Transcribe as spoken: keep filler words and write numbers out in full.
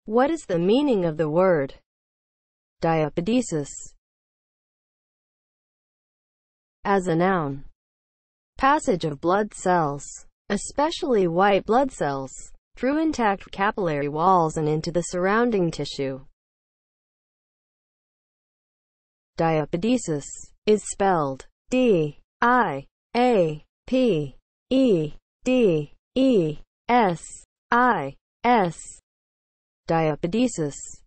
What is the meaning of the word diapedesis? As a noun, passage of blood cells, especially white blood cells, through intact capillary walls and into the surrounding tissue. Diapedesis is spelled D I A P E D E S I S. Diapedesis